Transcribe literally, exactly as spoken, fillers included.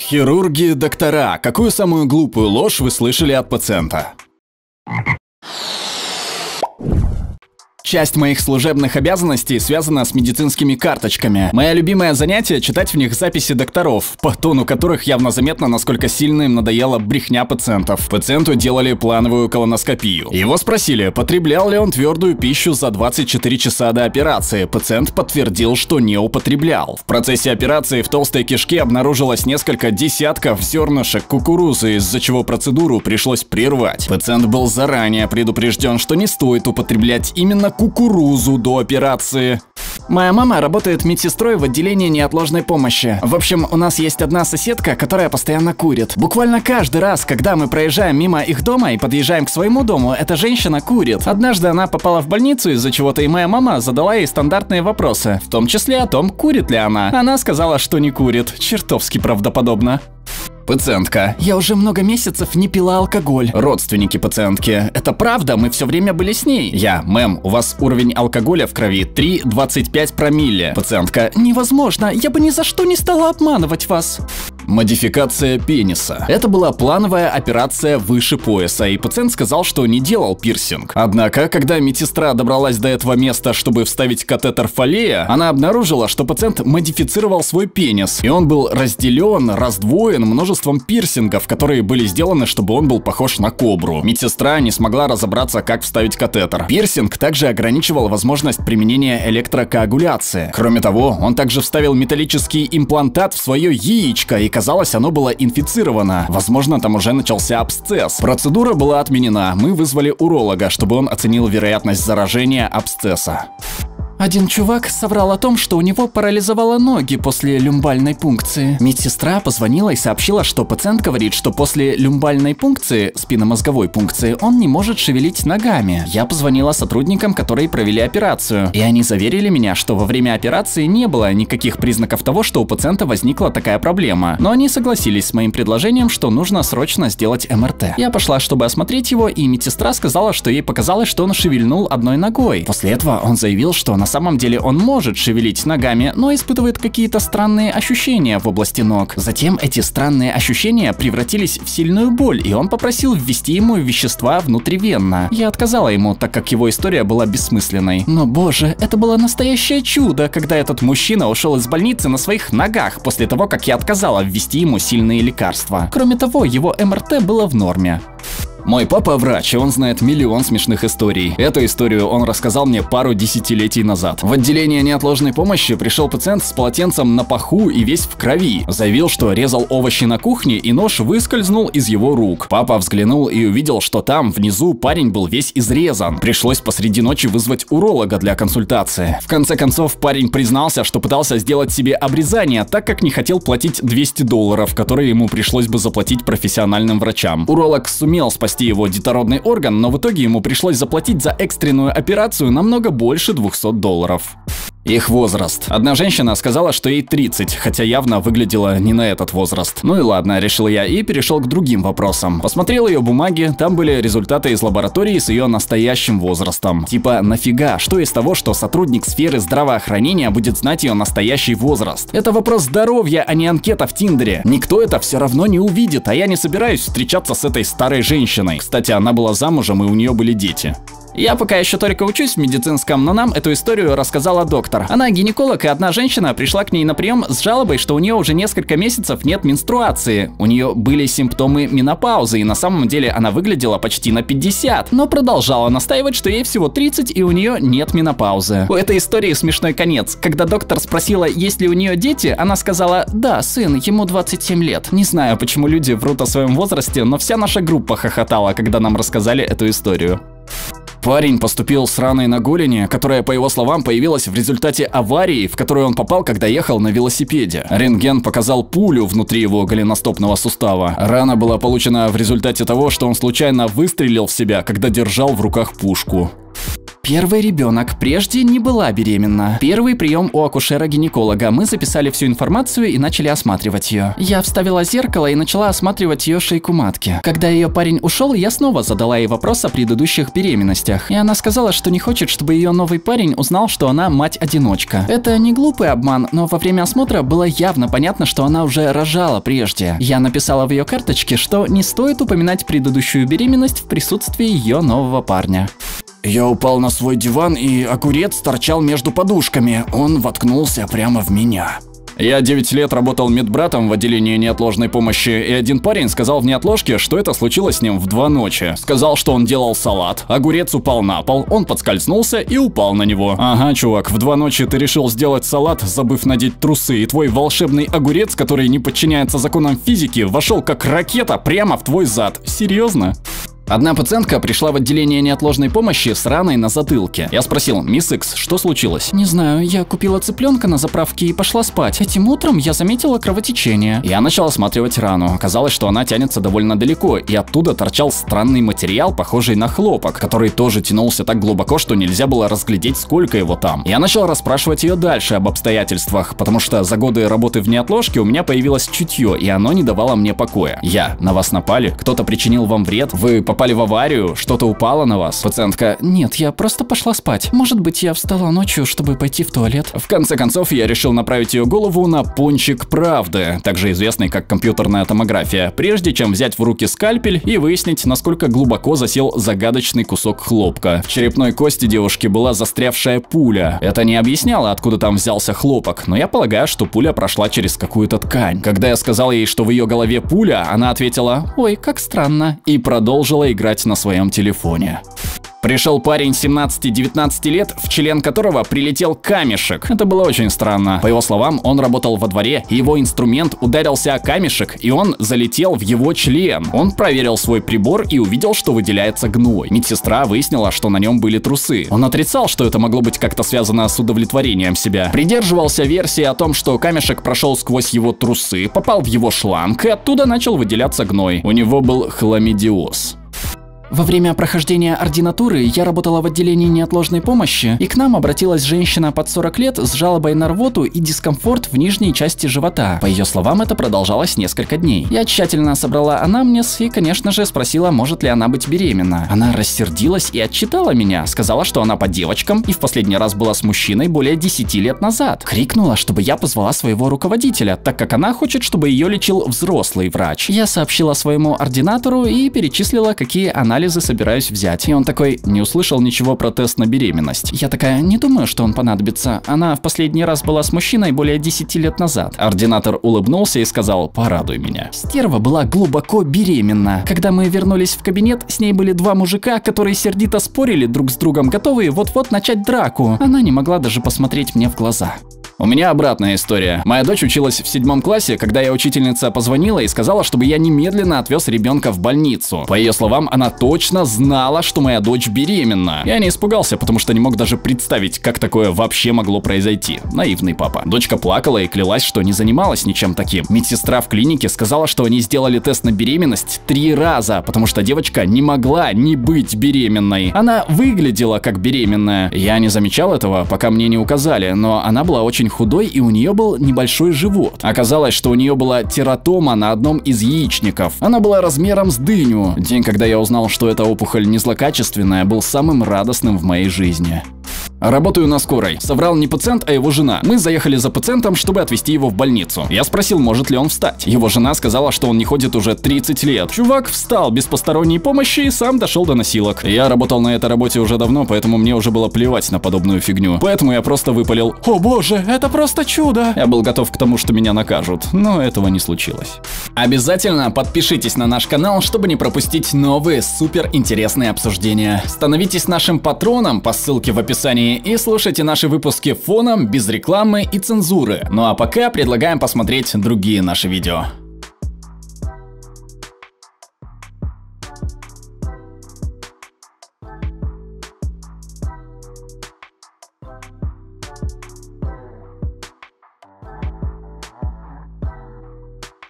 Хирурги, доктора, какую самую глупую ложь вы слышали от пациента? Часть моих служебных обязанностей связана с медицинскими карточками. Мое любимое занятие — читать в них записи докторов, по тону которых явно заметно, насколько сильно им надоела брехня пациентов. Пациенту делали плановую колоноскопию. Его спросили, потреблял ли он твердую пищу за двадцать четыре часа до операции. Пациент подтвердил, что не употреблял. В процессе операции в толстой кишке обнаружилось несколько десятков зернышек кукурузы, из-за чего процедуру пришлось прервать. Пациент был заранее предупрежден, что не стоит употреблять именно кукурузу до операции. Моя мама работает медсестрой в отделении неотложной помощи. В общем, у нас есть одна соседка, которая постоянно курит. Буквально каждый раз, когда мы проезжаем мимо их дома и подъезжаем к своему дому, эта женщина курит. Однажды она попала в больницу из-за чего-то, и моя мама задала ей стандартные вопросы, в том числе о том, курит ли она. Она сказала, что не курит. Чертовски правдоподобно. Пациентка. Я уже много месяцев не пила алкоголь. Родственники пациентки. Это правда, мы все время были с ней. Я. Мэм, у вас уровень алкоголя в крови три двадцать пять промилле. Пациентка. Невозможно, я бы ни за что не стала обманывать вас. Модификация пениса. Это была плановая операция выше пояса, и пациент сказал, что не делал пирсинг. Однако, когда медсестра добралась до этого места, чтобы вставить катетер Фоллея, она обнаружила, что пациент модифицировал свой пенис, и он был разделен, раздвоен множеством пирсингов, которые были сделаны, чтобы он был похож на кобру. Медсестра не смогла разобраться, как вставить катетер. Пирсинг также ограничивал возможность применения электрокоагуляции. Кроме того, он также вставил металлический имплантат в свое яичко, и казалось, оно было инфицировано. Возможно, там уже начался абсцесс. Процедура была отменена. Мы вызвали уролога, чтобы он оценил вероятность заражения абсцесса. Один чувак соврал о том, что у него парализовало ноги после люмбальной пункции. Медсестра позвонила и сообщила, что пациент говорит, что после люмбальной пункции, спинномозговой пункции, он не может шевелить ногами. Я позвонила сотрудникам, которые провели операцию, и они заверили меня, что во время операции не было никаких признаков того, что у пациента возникла такая проблема. Но они согласились с моим предложением, что нужно срочно сделать эм эр тэ. Я пошла, чтобы осмотреть его, и медсестра сказала, что ей показалось, что он шевельнул одной ногой. После этого он заявил, что на На самом деле он может шевелить ногами, но испытывает какие-то странные ощущения в области ног. Затем эти странные ощущения превратились в сильную боль, и он попросил ввести ему вещества внутривенно. Я отказала ему, так как его история была бессмысленной. Но боже, это было настоящее чудо, когда этот мужчина ушел из больницы на своих ногах после того, как я отказала ввести ему сильные лекарства. Кроме того, его эм эр тэ было в норме. Мой папа врач, и он знает миллион смешных историй. Эту историю он рассказал мне пару десятилетий назад. В отделение неотложной помощи пришел пациент с полотенцем на паху и весь в крови. Заявил, что резал овощи на кухне, и нож выскользнул из его рук. Папа взглянул и увидел, что там, внизу, парень был весь изрезан. Пришлось посреди ночи вызвать уролога для консультации. В конце концов, парень признался, что пытался сделать себе обрезание, так как не хотел платить двести долларов, которые ему пришлось бы заплатить профессиональным врачам. Уролог сумел спасти его детородный орган, но в итоге ему пришлось заплатить за экстренную операцию намного больше двухсот долларов. Их возраст. Одна женщина сказала, что ей тридцать, хотя явно выглядела не на этот возраст. Ну и ладно, решил я и перешел к другим вопросам. Посмотрел ее бумаги, там были результаты из лаборатории с ее настоящим возрастом. Типа, нафига, что из того, что сотрудник сферы здравоохранения будет знать ее настоящий возраст? Это вопрос здоровья, а не анкета в Тиндере. Никто это все равно не увидит, а я не собираюсь встречаться с этой старой женщиной. Кстати, она была замужем, и у нее были дети. Я пока еще только учусь в медицинском, но нам эту историю рассказала доктор. Она гинеколог, и одна женщина пришла к ней на прием с жалобой, что у нее уже несколько месяцев нет менструации. У нее были симптомы менопаузы, и на самом деле она выглядела почти на пятьдесят, но продолжала настаивать, что ей всего тридцать, и у нее нет менопаузы. У этой истории смешной конец. Когда доктор спросила, есть ли у нее дети, она сказала: да, сын, ему двадцать семь лет. Не знаю, почему люди врут о своем возрасте, но вся наша группа хохотала, когда нам рассказали эту историю. Парень поступил с раной на голени, которая, по его словам, появилась в результате аварии, в которую он попал, когда ехал на велосипеде. Рентген показал пулю внутри его голеностопного сустава. Рана была получена в результате того, что он случайно выстрелил в себя, когда держал в руках пушку. Первый ребенок. Прежде не была беременна. Первый прием у акушера-гинеколога. Мы записали всю информацию и начали осматривать ее. Я вставила зеркало и начала осматривать ее шейку матки. Когда ее парень ушел, я снова задала ей вопрос о предыдущих беременностях. И она сказала, что не хочет, чтобы ее новый парень узнал, что она мать-одиночка. Это не глупый обман, но во время осмотра было явно понятно, что она уже рожала прежде. Я написала в ее карточке, что не стоит упоминать предыдущую беременность в присутствии ее нового парня. Я упал на свой диван, и огурец торчал между подушками. Он воткнулся прямо в меня. Я девять лет работал медбратом в отделении неотложной помощи, и один парень сказал в неотложке, что это случилось с ним в два ночи. Сказал, что он делал салат, огурец упал на пол, он подскользнулся и упал на него. Ага, чувак, в два ночи ты решил сделать салат, забыв надеть трусы, и твой волшебный огурец, который не подчиняется законам физики, вошел как ракета прямо в твой зад. Серьезно? Одна пациентка пришла в отделение неотложной помощи с раной на затылке. Я спросил: «Мисс Икс, что случилось?» «Не знаю, я купила цыпленка на заправке и пошла спать. Этим утром я заметила кровотечение». Я начал осматривать рану. Оказалось, что она тянется довольно далеко, и оттуда торчал странный материал, похожий на хлопок, который тоже тянулся так глубоко, что нельзя было разглядеть, сколько его там. Я начал расспрашивать ее дальше об обстоятельствах, потому что за годы работы в неотложке у меня появилось чутье, и оно не давало мне покоя. Я: «На вас напали? Кто-то причинил вам вред? Вы попали Попали в аварию? Что-то упало на вас?» Пациентка: «Нет, я просто пошла спать. Может быть, я встала ночью, чтобы пойти в туалет». В конце концов, я решил направить ее голову на пончик правды, также известный как компьютерная томография, прежде чем взять в руки скальпель и выяснить, насколько глубоко засел загадочный кусок хлопка. В черепной кости девушки была застрявшая пуля. Это не объясняло, откуда там взялся хлопок, но я полагаю, что пуля прошла через какую-то ткань. Когда я сказал ей, что в ее голове пуля, она ответила: «Ой, как странно», и продолжила играть на своем телефоне. Пришел парень семнадцати-девятнадцати лет, в член которого прилетел камешек. Это было очень странно. По его словам, он работал во дворе, и его инструмент ударился о камешек, и он залетел в его член. Он проверил свой прибор и увидел, что выделяется гной. Медсестра выяснила, что на нем были трусы. Он отрицал, что это могло быть как-то связано с удовлетворением себя. Придерживался версии о том, что камешек прошел сквозь его трусы, попал в его шланг, и оттуда начал выделяться гной. У него был хламидиоз. Во время прохождения ординатуры я работала в отделении неотложной помощи, и к нам обратилась женщина под сорок лет с жалобой на рвоту и дискомфорт в нижней части живота. По ее словам, это продолжалось несколько дней. Я тщательно собрала анамнез и, конечно же, спросила, может ли она быть беременна. Она рассердилась и отчитала меня, сказала, что она по девочкам и в последний раз была с мужчиной более десяти лет назад. Крикнула, чтобы я позвала своего руководителя, так как она хочет, чтобы ее лечил взрослый врач. Я сообщила своему ординатору и перечислила, какие анализы анализы собираюсь взять. И он такой: не услышал ничего про тест на беременность. Я такая: не думаю, что он понадобится. Она в последний раз была с мужчиной более десяти лет назад. Ординатор улыбнулся и сказал: порадуй меня. Стерва была глубоко беременна. Когда мы вернулись в кабинет, с ней были два мужика, которые сердито спорили друг с другом, готовые вот-вот начать драку. Она не могла даже посмотреть мне в глаза. У меня обратная история. Моя дочь училась в седьмом классе, когда я учительница позвонила и сказала, чтобы я немедленно отвез ребенка в больницу. По ее словам, она точно знала, что моя дочь беременна. Я не испугался, потому что не мог даже представить, как такое вообще могло произойти. Наивный папа. Дочка плакала и клялась, что не занималась ничем таким. Медсестра в клинике сказала, что они сделали тест на беременность три раза, потому что девочка не могла не быть беременной. Она выглядела как беременная. Я не замечал этого, пока мне не указали, но она была очень худой, и у нее был небольшой живот. Оказалось, что у нее была тератома на одном из яичников. Она была размером с дыню. День, когда я узнал, что эта опухоль не злокачественная, был самым радостным в моей жизни. Работаю на скорой. Соврал не пациент, а его жена. Мы заехали за пациентом, чтобы отвезти его в больницу. Я спросил, может ли он встать. Его жена сказала, что он не ходит уже тридцать лет. Чувак встал без посторонней помощи и сам дошел до носилок. Я работал на этой работе уже давно, поэтому мне уже было плевать на подобную фигню. Поэтому я просто выпалил: «О боже, это просто чудо!» Я был готов к тому, что меня накажут, но этого не случилось. Обязательно подпишитесь на наш канал, чтобы не пропустить новые супер интересные обсуждения. Становитесь нашим патроном по ссылке в описании и слушайте наши выпуски фоном, без рекламы и цензуры. Ну а пока предлагаем посмотреть другие наши видео.